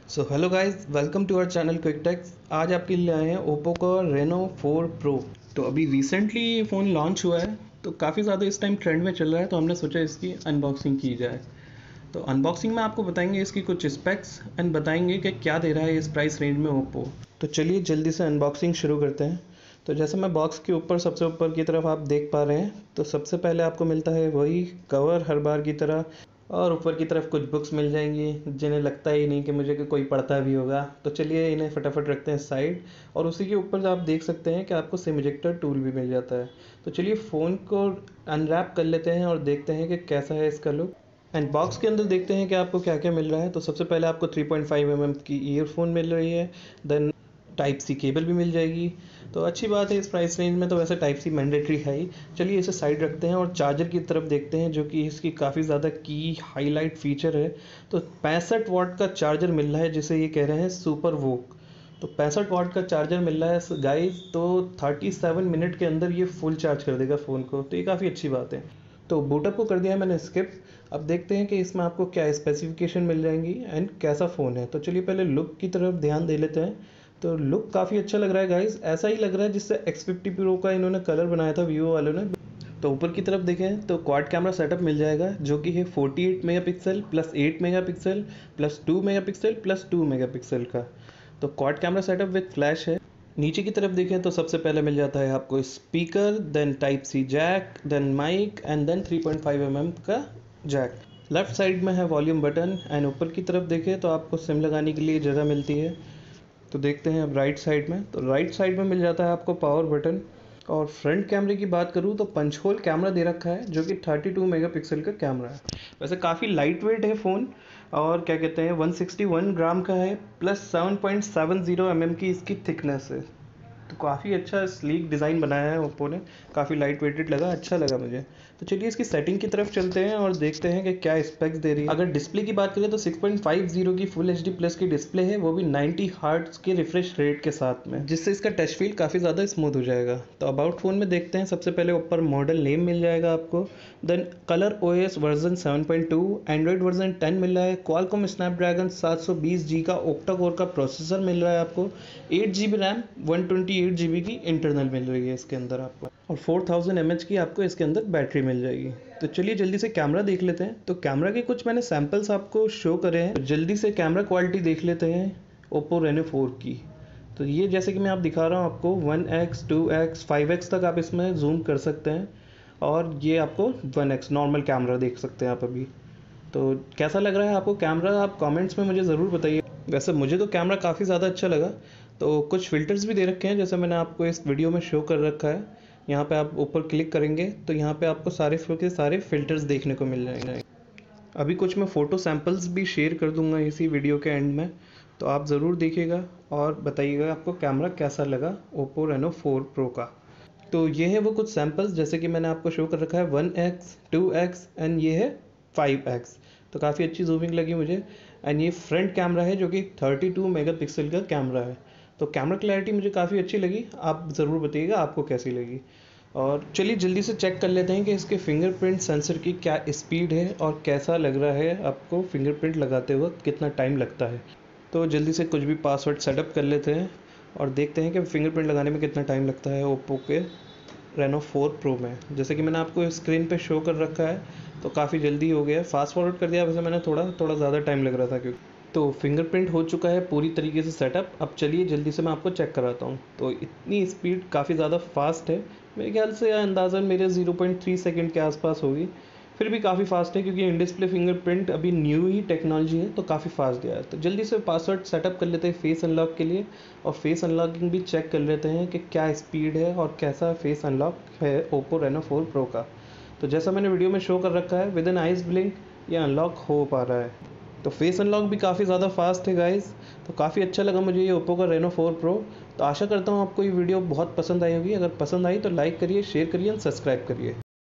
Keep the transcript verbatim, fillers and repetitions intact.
So hello guys, welcome to our channel quick techs. आज आपके लिए आए हैं ओप्पो का रेनो फोर प्रो। तो अभी रिसेंटली ये फ़ोन लॉन्च हुआ है, तो काफ़ी ज़्यादा इस टाइम ट्रेंड में चल रहा है, तो हमने सोचा इसकी अनबॉक्सिंग की जाए। तो अनबॉक्सिंग में आपको बताएंगे इसकी कुछ स्पेक्स एंड बताएंगे कि क्या दे रहा है इस प्राइस रेंज में ओप्पो। तो चलिए जल्दी से अनबॉक्सिंग शुरू करते हैं। तो जैसे मैं बॉक्स के ऊपर सबसे ऊपर की तरफ आप देख पा रहे हैं, तो सबसे पहले आपको मिलता है वही कवर हर बार की तरह, और ऊपर की तरफ कुछ बुक्स मिल जाएंगी जिन्हें लगता ही नहीं कि मुझे कि कोई पढ़ता भी होगा। तो चलिए इन्हें फटाफट रखते हैं साइड, और उसी के ऊपर आप देख सकते हैं कि आपको सिम इजेक्टर टूल भी मिल जाता है। तो चलिए फ़ोन को अनरैप कर लेते हैं और देखते हैं कि कैसा है इसका लुक। एंड बॉक्स के अंदर देखते हैं कि आपको क्या क्या मिल रहा है। तो सबसे पहले आपको three point five M M की ईयरफोन मिल रही है, देन टाइप सी केबल भी मिल जाएगी। तो अच्छी बात है, इस प्राइस रेंज में तो वैसे टाइप सी मैंडेटरी है ही। चलिए इसे साइड रखते हैं और चार्जर की तरफ देखते हैं, जो कि इसकी काफ़ी ज़्यादा की हाईलाइट फीचर है। तो पैंसठ वाट का चार्जर मिल रहा है, जिसे ये कह रहे हैं सुपर वोक। तो पैंसठ वाट का चार्जर मिल रहा है गाइस, तो सैंतीस मिनट के अंदर ये फुल चार्ज कर देगा फ़ोन को, तो ये काफ़ी अच्छी बात है। तो बूटअप को कर दिया है मैंने स्किप। अब देखते हैं कि इसमें आपको क्या स्पेसिफिकेशन मिल जाएंगी एंड कैसा फ़ोन है। तो चलिए पहले लुक की तरफ ध्यान दे लेते हैं। तो लुक काफ़ी अच्छा लग रहा है गाइस, ऐसा ही लग रहा है जिससे एक्स फिफ्टी प्रो का इन्होंने कलर बनाया था वीवो वालों ने। तो ऊपर की तरफ देखें तो क्वाड कैमरा सेटअप मिल जाएगा, जो कि है अड़तालीस मेगापिक्सल प्लस आठ मेगापिक्सल प्लस दो मेगापिक्सल प्लस दो मेगापिक्सल का। तो quad camera setup with flash है। नीचे की तरफ देखें तो सबसे पहले मिल जाता है आपको speaker, then type C jack, then mic and then three point five M M का जैक। लेफ्ट साइड में है वॉल्यूम बटन, एंड ऊपर की तरफ देखें तो आपको सिम लगाने के लिए जगह मिलती है। तो देखते हैं अब राइट साइड में। तो राइट साइड में मिल जाता है आपको पावर बटन। और फ्रंट कैमरे की बात करूँ तो पंच होल कैमरा दे रखा है, जो कि बत्तीस मेगापिक्सल का कैमरा है। वैसे काफ़ी लाइट वेट है फ़ोन, और क्या कहते हैं एक सौ इकसठ ग्राम का है, plus seven point seven zero M M की इसकी थिकनेस है। तो काफ़ी अच्छा स्लीक डिज़ाइन बनाया है ओप्पो ने, काफ़ी लाइट वेटेड लगा, अच्छा लगा मुझे। तो चलिए इसकी सेटिंग की तरफ चलते हैं और देखते हैं कि क्या स्पेक्स दे रही है। अगर डिस्प्ले की बात करें तो सिक्स पॉइंट फाइव ज़ीरो की फुल एच डी प्लस की डिस्प्ले है, वो भी नाइंटी हर्ट्ज के रिफ्रेश रेट के साथ में, जिससे इसका टच फील काफ़ी ज़्यादा स्मूथ हो जाएगा। तो अबाउट फ़ोन में देखते हैं। सबसे पहले ऊपर मॉडल नेम मिल जाएगा आपको, then colour O S version seven point two, Android version ten मिल रहा है, Qualcomm Snapdragon seven twenty G का ओक्टा कोर का प्रोसेसर मिल रहा है आपको, eight G B RAM, one twenty eight G B की इंटरनल मिल रही है इसके अंदर आपको, और फोर थाउजेंड एम एच की आपको इसके अंदर बैटरी मिल जाएगी। तो चलिए जल्दी से कैमरा देख लेते हैं। तो कैमरा के कुछ मैंने सैंपल्स आपको शो करे हैं, तो जल्दी से कैमरा क्वालिटी देख लेते हैं ओप्पो रेनो फोर की। तो ये जैसे कि मैं आप दिखा रहा हूँ आपको one X, two X, five X तक आप इसमें जूम कर सकते हैं, और ये आपको वन एक्स नॉर्मल कैमरा देख सकते हैं आप अभी। तो कैसा लग रहा है आपको कैमरा, आप कमेंट्स में मुझे ज़रूर बताइए। वैसे मुझे तो कैमरा काफ़ी ज़्यादा अच्छा लगा। तो कुछ फ़िल्टर्स भी दे रखे हैं, जैसे मैंने आपको इस वीडियो में शो कर रखा है। यहाँ पे आप ऊपर क्लिक करेंगे तो यहाँ पे आपको सारे फ्लो के सारे फ़िल्टर्स देखने को मिल जाएंगे। अभी कुछ मैं फ़ोटो सैम्पल्स भी शेयर कर दूंगा इसी वीडियो के एंड में, तो आप ज़रूर देखिएगा और बताइएगा आपको कैमरा कैसा लगा ओप्पो रेनो फोर प्रो का। तो ये है वो कुछ सैम्पल्स, जैसे कि मैंने आपको शो कर रखा है one X, two X and ये है फाइव एक्स। तो काफ़ी अच्छी जूमिंग लगी मुझे। एंड ये फ्रंट कैमरा है, जो कि थर्टी टू मेगापिक्सल का कैमरा है। तो कैमरा क्लैरिटी मुझे काफ़ी अच्छी लगी, आप ज़रूर बताइएगा आपको कैसी लगी। और चलिए जल्दी से चेक कर लेते हैं कि इसके फिंगरप्रिंट सेंसर की क्या स्पीड है और कैसा लग रहा है आपको फिंगरप्रिंट लगाते वक्त, कितना टाइम लगता है। तो जल्दी से कुछ भी पासवर्ड सेटअप कर लेते हैं और देखते हैं कि फिंगरप्रिंट लगाने में कितना टाइम लगता है ओप्पो के रेनो फोर प्रो में। जैसे कि मैंने आपको स्क्रीन पे शो कर रखा है, तो काफ़ी जल्दी हो गया है। फास्ट फॉरवर्ड कर दिया वैसे मैंने, थोड़ा थोड़ा ज़्यादा टाइम लग रहा था क्योंकि। तो फिंगरप्रिंट हो चुका है पूरी तरीके से सेटअप। अब चलिए जल्दी से मैं आपको चेक कराता हूँ। तो इतनी स्पीड काफ़ी ज़्यादा फास्ट है, मेरे ख्याल से अंदाज़न मेरे ज़ीरो पॉइंट थ्री सेकंड के आसपास होगी। फिर भी काफ़ी फास्ट है, क्योंकि इन डिस्प्ले फिंगरप्रिंट अभी न्यू ही टेक्नोलॉजी है, तो काफ़ी फास्ट गया है। तो जल्दी से पासवर्ड सेटअप कर लेते हैं फेस अनलॉक के लिए, और फेस अनलॉकिंग भी चेक कर लेते हैं कि क्या स्पीड है और कैसा फेस अनलॉक है ओप्पो रेनो फोर प्रो का। तो जैसा मैंने वीडियो में शो कर रखा है, विद इन आइज ब्लिंक ये अनलॉक हो पा रहा है। तो फेस अनलॉक भी काफ़ी ज़्यादा फास्ट है गाइस। तो काफ़ी अच्छा लगा मुझे ये ओप्पो का रेनो फोर प्रो। तो आशा करता हूँ आपको ये वीडियो बहुत पसंद आई होगी। अगर पसंद आई तो लाइक करिए, शेयर करिए एंड सब्सक्राइब करिए।